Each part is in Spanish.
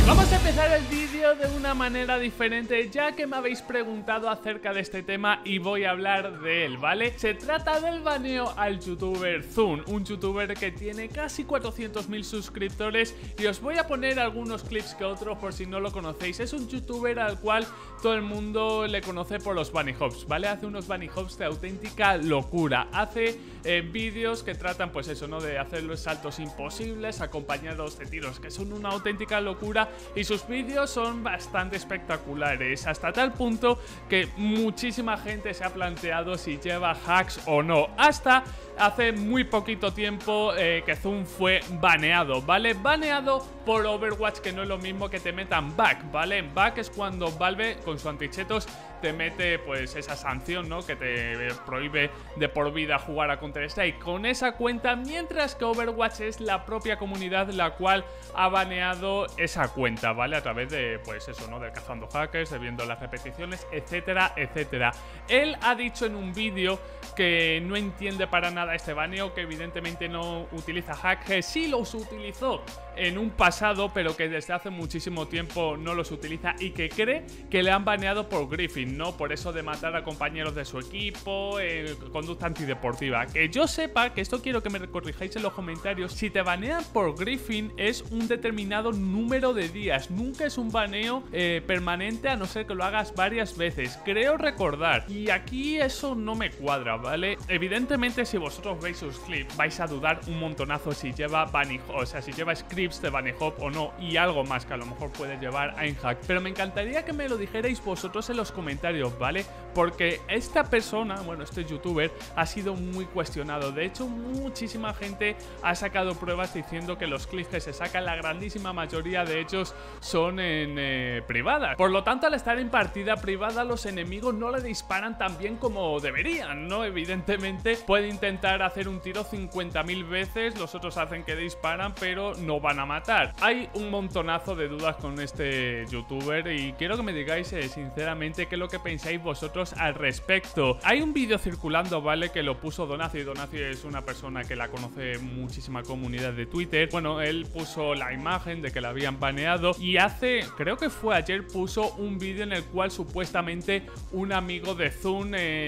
Vamos a empezar el vídeo de una manera diferente, ya que me habéis preguntado acerca de este tema y voy a hablar de él, ¿vale? Se trata del baneo al youtuber Zun, un youtuber que tiene casi 400.000 suscriptores, y os voy a poner algunos clips que otros por si no lo conocéis. Es un youtuber al cual todo el mundo le conoce por los bunny hops, ¿vale? Hace unos bunny hops de auténtica locura, hace vídeos que tratan pues eso, ¿no? De hacer los saltos imposibles acompañados de tiros que son una auténtica locura. Y sus vídeos son bastante espectaculares, hasta tal punto que muchísima gente se ha planteado si lleva hacks o no. Hasta hace muy poquito tiempo que Zun fue baneado, ¿vale? Baneado por Overwatch, que no es lo mismo que te metan back, ¿vale? Back es cuando Valve con su antichetos te mete pues esa sanción, ¿no? Que te prohíbe de por vida jugar a Counter-Strike con esa cuenta, mientras que Overwatch es la propia comunidad la cual ha baneado esa cuenta, ¿vale? A través de, pues eso, ¿no? De cazando hackers, de viendo las repeticiones, etcétera, etcétera. Él ha dicho en un vídeo que no entiende para nada este baneo, que evidentemente no utiliza hacks, que sí los utilizó en un pasado, pero que desde hace muchísimo tiempo no los utiliza y que cree que le han baneado por Griffin, no por eso de matar a compañeros de su equipo, conducta antideportiva. Que yo sepa, que esto quiero que me corrijáis en los comentarios, si te banean por Griffin es un determinado número de días, nunca es un baneo permanente, a no ser que lo hagas varias veces, creo recordar. Y aquí eso no me cuadra, ¿vale? Evidentemente si vosotros veis sus clips vais a dudar un montonazo si lleva bunny, o sea, si lleva scripts de bunny hop o no, y algo más que a lo mejor puede llevar Einhack, pero me encantaría que me lo dijerais vosotros en los comentarios, ¿vale? Porque esta persona, bueno, este youtuber ha sido muy cuestionado. De hecho, muchísima gente ha sacado pruebas diciendo que los clips que se sacan, la grandísima mayoría de ellos son en privada. Por lo tanto, al estar en partida privada, los enemigos no le disparan tan bien como deberían, ¿no? Evidentemente puede intentar hacer un tiro 50.000 veces, los otros hacen que disparan, pero no van a matar. Hay un montonazo de dudas con este youtuber y quiero que me digáis sinceramente qué es lo que pensáis vosotros al respecto. Hay un vídeo circulando, ¿vale? Que lo puso Donacio. Donacio es una persona que la conoce muchísima comunidad de Twitter. Bueno, él puso la imagen de que la habían baneado y creo que fue ayer, puso un vídeo en el cual supuestamente un amigo de Zun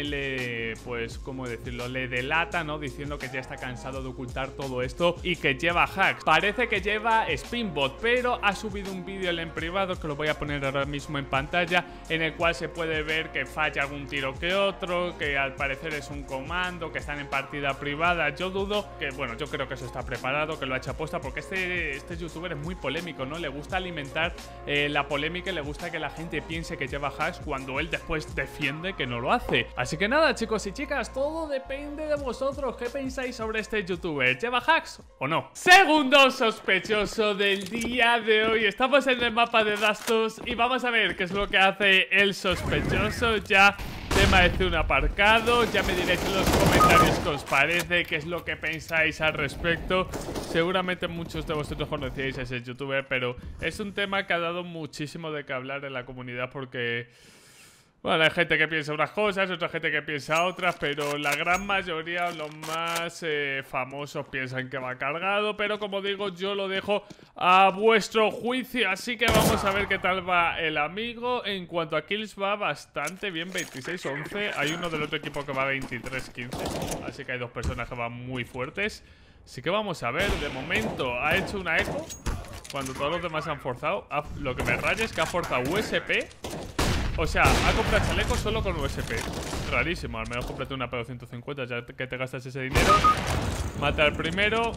pues, ¿cómo decirlo? Le delata, ¿no? Diciendo que ya está cansado de ocultar todo esto y que lleva hacks. Parece que lleva Spinbot, pero ha subido un vídeo en privado que lo voy a poner ahora mismo en pantalla, en el cual se puede ver que falla algún tiro que otro, que al parecer es un comando, que están en partida privada. Yo dudo que, bueno, yo creo que eso está preparado, que lo ha hecho aposta, porque este youtuber es muy polémico, ¿no? Le gusta alimentar la polémica y le gusta que la gente piense que lleva hacks cuando él después defiende que no lo hace. Así que nada, chicos y chicas, todo depende de vosotros. ¿Qué pensáis sobre este youtuber? ¿Lleva hacks o no? Segundo sospechoso del día de hoy. Estamos en el mapa de Dastos y vamos a ver qué es lo que hace el sospechoso. Ya tema de un aparcado, ya me diréis en los comentarios qué os parece, qué es lo que pensáis al respecto. Seguramente muchos de vosotros conocíais a ese youtuber, pero es un tema que ha dado muchísimo de qué hablar en la comunidad porque, bueno, hay gente que piensa unas cosas, otra gente que piensa otras, pero la gran mayoría, los más famosos, piensan que va cargado. Pero como digo, yo lo dejo a vuestro juicio, así que vamos a ver qué tal va el amigo. En cuanto a kills va bastante bien, 26-11. Hay uno del otro equipo que va 23-15, así que hay dos personas que van muy fuertes. Así que vamos a ver, de momento ha hecho una eco cuando todos los demás han forzado. Lo que me raya es que ha forzado USP. O sea, ha comprado chaleco solo con USP. Rarísimo, al menos cómprate una P250 ya que te gastas ese dinero. Mata al primero.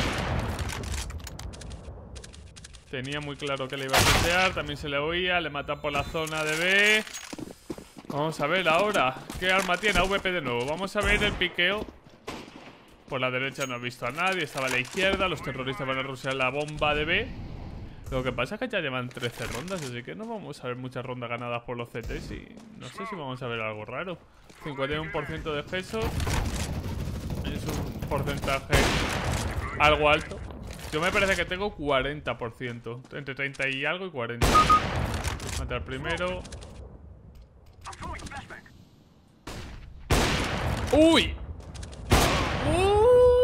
Tenía muy claro que le iba a petear, también se le oía. Le matan por la zona de B. Vamos a ver ahora qué arma tiene. AVP de nuevo. Vamos a ver el piqueo. Por la derecha no he visto a nadie, estaba a la izquierda. Los terroristas van a rushear la bomba de B. Lo que pasa es que ya llevan 13 rondas, así que no vamos a ver muchas rondas ganadas por los CTs y no sé si vamos a ver algo raro. 51% de peso. Es un porcentaje algo alto. Yo me parece que tengo 40%. Entre 30 y algo y 40. Matar primero. ¡Uy!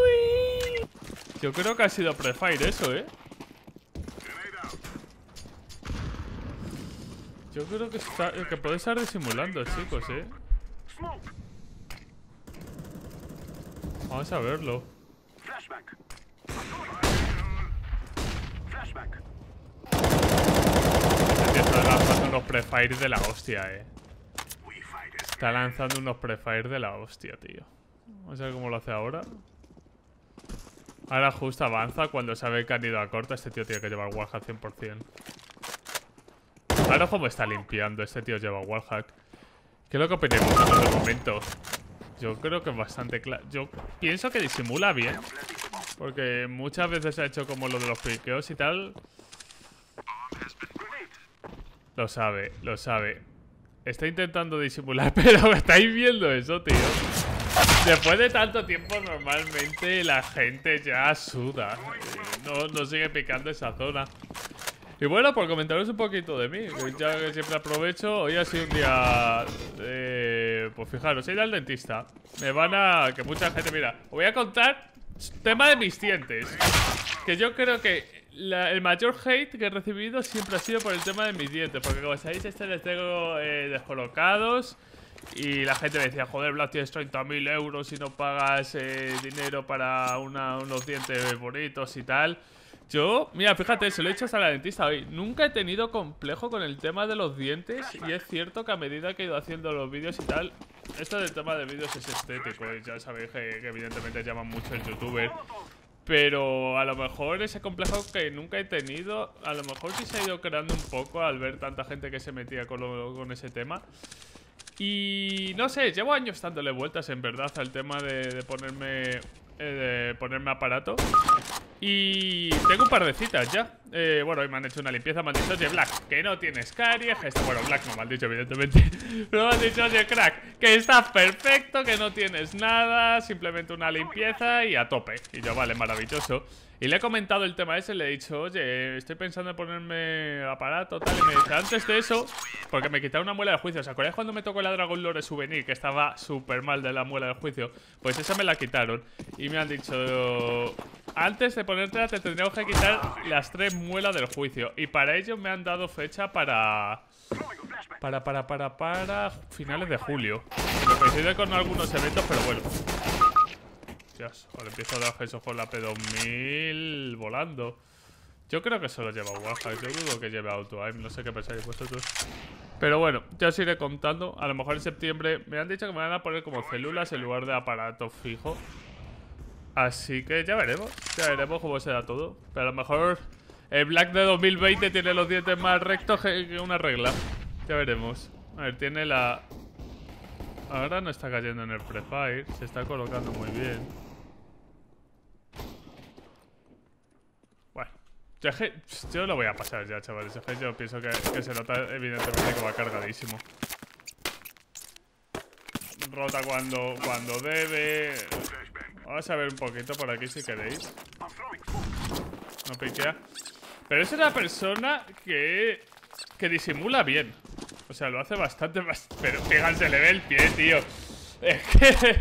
¡Uy! Yo creo que ha sido prefire eso, ¿eh? Yo creo que puede estar disimulando, chicos, Vamos a verlo. Este tío está lanzando unos prefire de la hostia, Está lanzando unos prefire de la hostia, tío. Vamos a ver cómo lo hace ahora. Ahora justo avanza cuando sabe que han ido a corta. Este tío tiene que llevar wallhack 100%. Ahora cómo está limpiando. Este tío lleva wallhack. ¿Qué es lo que opinamos en otro momento? Yo creo que es bastante claro. Yo pienso que disimula bien. Porque muchas veces ha hecho como lo de los piqueos y tal. Lo sabe, lo sabe. Está intentando disimular, pero ¿estáis viendo eso, tío? Después de tanto tiempo, normalmente la gente ya suda. No sigue picando esa zona. Y bueno, por comentaros un poquito de mí, ya que siempre aprovecho. Hoy ha sido un día... pues fijaros, he ido al dentista. Me van a... que mucha gente... Mira, os voy a contar tema de mis dientes. Que yo creo que el mayor hate que he recibido siempre ha sido por el tema de mis dientes. Porque como sabéis, les tengo descolocados. Y la gente me decía, joder, Black, tienes 30.000 euros y no pagas dinero para unos dientes bonitos y tal. Yo, mira, fíjate, se lo he hecho hasta la dentista hoy. Nunca he tenido complejo con el tema de los dientes. Y es cierto que a medida que he ido haciendo los vídeos y tal, esto del tema de vídeos es estético. Y ya sabéis que evidentemente llaman mucho el youtuber. Pero a lo mejor ese complejo que nunca he tenido, a lo mejor sí se ha ido creando un poco al ver tanta gente que se metía con ese tema. Y no sé, llevo años dándole vueltas en verdad al tema de ponerme aparato. Y tengo un par de citas ya. Bueno, hoy me han hecho una limpieza. Me han dicho, oye, Black, que no tienes caries. Bueno, Black no me han dicho, evidentemente. Pero me han dicho, oye, crack, que estás perfecto, que no tienes nada. Simplemente una limpieza y a tope. Y yo, vale, maravilloso. Y le he comentado el tema ese, le he dicho, oye, estoy pensando en ponerme aparato, tal. Y me dice, antes de eso, porque me quitaron una muela del juicio. ¿Os acordáis cuando me tocó la Dragon Lore Souvenir? Que estaba súper mal de la muela del juicio. Pues esa me la quitaron. Y me han dic-... antes de ponértela te tendríamos que quitar las 3 muelas del juicio. Y para ello me han dado fecha para finales de julio. Me coincide con algunos eventos, pero bueno. Dios, ahora empiezo a dar eso con la P2000 volando. Yo creo que solo lleva wallhack. Yo dudo que lleve auto-aim. No sé qué pensáis vosotros. Pero bueno, ya os iré contando. A lo mejor en septiembre me han dicho que me van a poner como células en lugar de aparato fijo. Así que ya veremos cómo será todo. Pero a lo mejor el Black de 2020 tiene los dientes más rectos que una regla. Ya veremos. A ver, tiene la... Ahora no está cayendo en el prefire. Se está colocando muy bien. Bueno, yo lo voy a pasar ya, chavales. Yo pienso que se nota evidentemente que va cargadísimo. Rota cuando debe. Vamos a ver un poquito por aquí si queréis. No piquea. Pero es una persona que disimula bien. O sea, lo hace bastante más. Pero fíjense, le ve el pie, tío. Es que...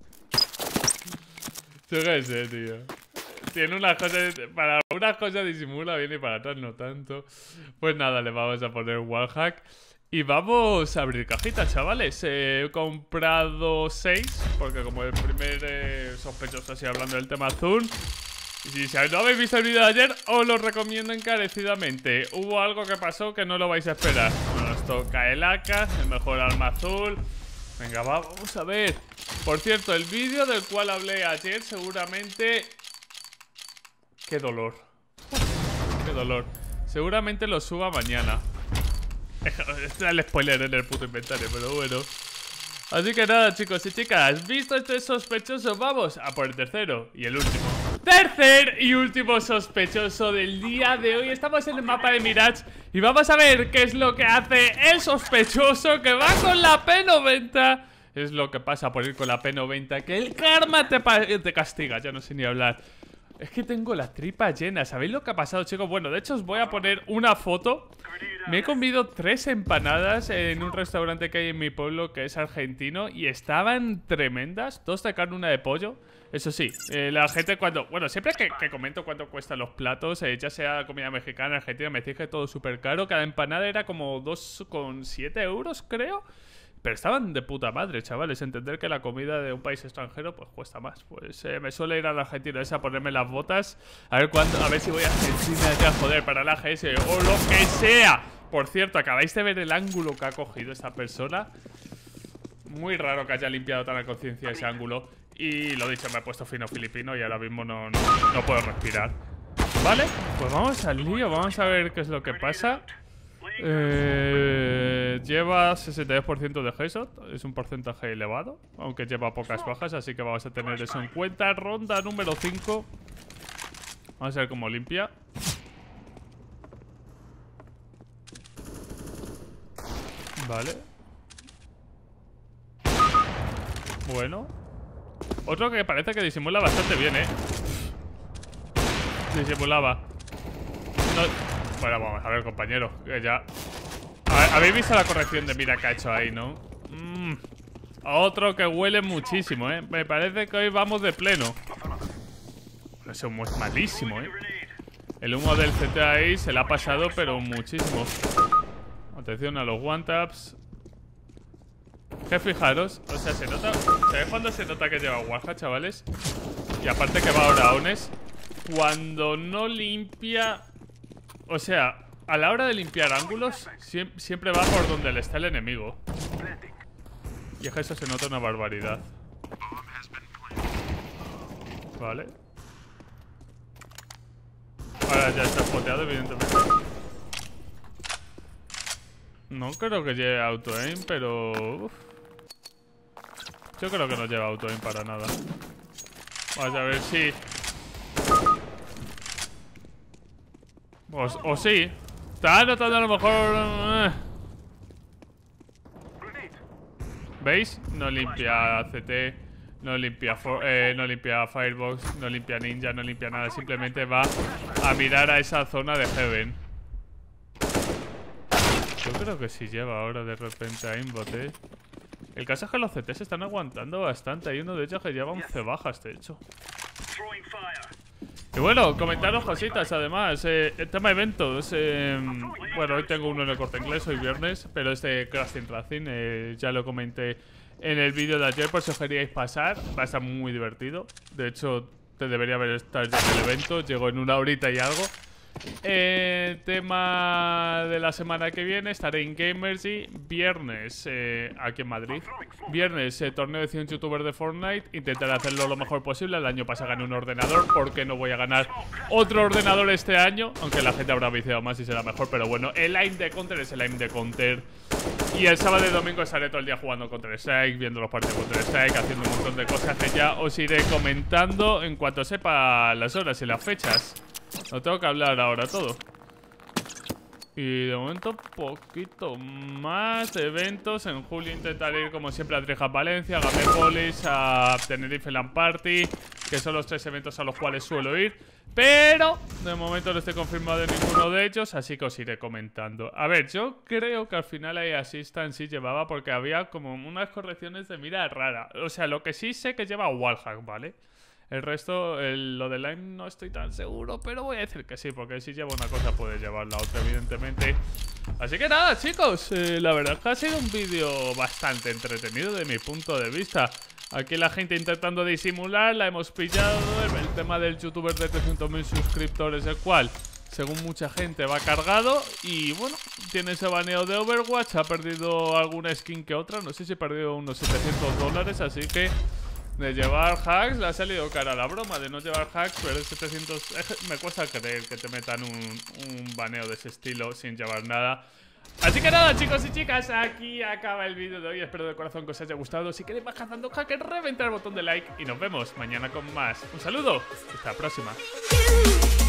Yo qué sé, tío. Tiene unas cosas... Para unas cosas disimula bien y para otras no tanto. Pues nada, le vamos a poner wallhack. Y vamos a abrir cajitas, chavales. He comprado 6. Porque como el primer sospechoso así hablando del tema azul. Y si no habéis visto el vídeo de ayer, os lo recomiendo encarecidamente. Hubo algo que pasó que no lo vais a esperar. Nos toca el AK, el mejor arma azul. Venga, vamos a ver. Por cierto, el vídeo del cual hablé ayer seguramente... ¡Qué dolor! ¡Qué dolor! Seguramente lo suba mañana. Este es el spoiler en el puto inventario, pero bueno. Así que nada, chicos y chicas, visto este sospechoso, vamos a por el tercero y el último. Tercer y último sospechoso del día de hoy. Estamos en el mapa de Mirage y vamos a ver qué es lo que hace el sospechoso que va con la P90. Es lo que pasa por ir con la P90, que el karma te castiga, ya no sé ni hablar. Es que tengo las tripas llenas. ¿Sabéis lo que ha pasado, chicos? Bueno, de hecho os voy a poner una foto. Me he comido 3 empanadas en un restaurante que hay en mi pueblo, que es argentino, y estaban tremendas. 2 de carne, 1 de pollo. Eso sí, la gente cuando... Bueno, siempre que comento cuánto cuestan los platos, ya sea comida mexicana, argentina, me dije todo súper caro. Cada empanada era como 2,7 euros, creo. Pero estaban de puta madre, chavales. Entender que la comida de un país extranjero pues cuesta más. Pues me suele ir a la Argentina esa a ponerme las botas. A ver cuándo, a ver si voy a Argentina ya, joder, para la AGS o lo que sea. Por cierto, acabáis de ver el ángulo que ha cogido esta persona. Muy raro que haya limpiado tan a conciencia ese ángulo. Y lo dicho, me he puesto fino filipino y ahora mismo no puedo respirar. Vale, pues vamos al lío. Vamos a ver qué es lo que pasa. Lleva 62% de headshot. Es un porcentaje elevado, aunque lleva pocas bajas, así que vamos a tener eso en cuenta. Ronda número 5. Vamos a ver cómo limpia. Vale. Bueno. Otro que parece que disimula bastante bien, Disimulaba. No... Bueno, vamos a ver, compañero, que ya... Habéis visto la corrección de mira que ha hecho ahí, ¿no? Otro que huele muchísimo, Me parece que hoy vamos de pleno. Ese humo es malísimo, El humo del CT ahí se le ha pasado, pero muchísimo. Atención a los one-taps. Que fijaros, o sea, se nota... ¿Sabéis cuándo se nota que lleva Warhack, chavales? Y aparte que va a oraones. Cuando no limpia... O sea, a la hora de limpiar ángulos, siempre va por donde le está el enemigo. Y es que eso se nota una barbaridad. Vale. Ahora ya está spoteado, evidentemente. No creo que lleve auto-aim, pero... Uf. Yo creo que no lleva auto-aim para nada. Vamos a ver si... O sí. Está notando a lo mejor... ¿Veis? No limpia CT, no limpia Firebox, no limpia Ninja, no limpia nada. Simplemente va a mirar a esa zona de Heaven. Yo creo que sí lleva ahora de repente a Aimbot, El caso es que los CT se están aguantando bastante. Hay uno de ellos que lleva 11 bajas, de hecho. Y bueno, comentaros cositas además. El tema eventos. Bueno, hoy tengo uno en el Corte Inglés, hoy viernes, pero es de Crash Team Racing. Ya lo comenté en el vídeo de ayer, por si os queríais pasar. Va a estar muy divertido. De hecho, te debería haber estado ya en el evento. Llego en 1 horita y algo. Tema de la semana que viene, estaré en Gamersy. Viernes aquí en Madrid. Viernes torneo de 100 youtubers de Fortnite. Intentaré hacerlo lo mejor posible. El año pasado gané un ordenador, porque no voy a ganar otro ordenador este año, aunque la gente habrá viciado más y será mejor. Pero bueno, el aim de Counter es el aim de Counter. Y el sábado y domingo estaré todo el día jugando Counter-Strike, viendo los partidos de Counter-Strike, haciendo un montón de cosas que ya os iré comentando en cuanto sepa las horas y las fechas. No tengo que hablar ahora todo. Y de momento poquito más eventos. En julio intentaré ir como siempre a Trija Valencia, a Gamepolis, a Tenerife Land Party, que son los 3 eventos a los cuales suelo ir. Pero de momento no estoy confirmado de ninguno de ellos, así que os iré comentando. A ver, yo creo que al final ahí Assistant sí llevaba, porque había como unas correcciones de mira rara. O sea, lo que sí sé que lleva Wallhack, ¿vale? El resto, lo de Lime no estoy tan seguro, pero voy a decir que sí, porque si lleva una cosa puede llevar la otra, evidentemente. Así que nada, chicos, la verdad es que ha sido un vídeo bastante entretenido de mi punto de vista. Aquí la gente intentando disimular, la hemos pillado. El tema del youtuber de 300.000 suscriptores, el cual, según mucha gente, va cargado. Y bueno, tiene ese baneo de Overwatch, ha perdido alguna skin que otra. No sé si ha perdido unos $700, así que... de llevar hacks, le ha salido cara a la broma. De no llevar hacks, pero 700... me cuesta creer que te metan un baneo de ese estilo sin llevar nada. Así que nada, chicos y chicas, aquí acaba el vídeo de hoy. Espero de corazón que os haya gustado. Si queréis bajar dando hacker, reventar el botón de like. Y nos vemos mañana con más. Un saludo, hasta la próxima.